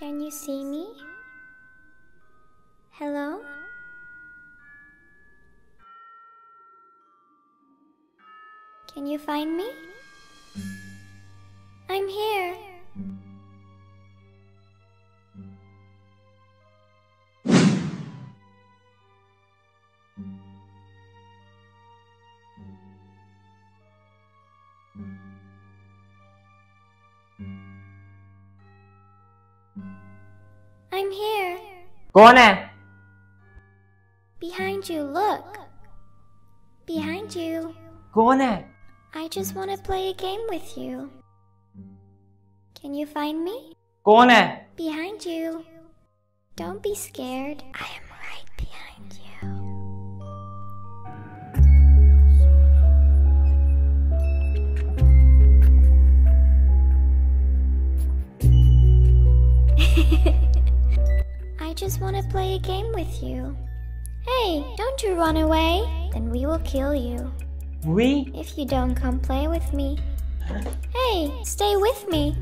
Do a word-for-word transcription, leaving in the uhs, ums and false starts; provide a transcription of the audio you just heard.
Can you see me? Hello? Can you find me? I'm here. I'm here. कौन है? Behind you, look. Behind you. कौन है? I just want to play a game with you. Can you find me? कौन है? Behind you. Don't be scared. I am right behind you. I just want to play a game with you. Hey, don't you run away. Then we will kill you. We? If you don't come play with me. Hey, stay with me.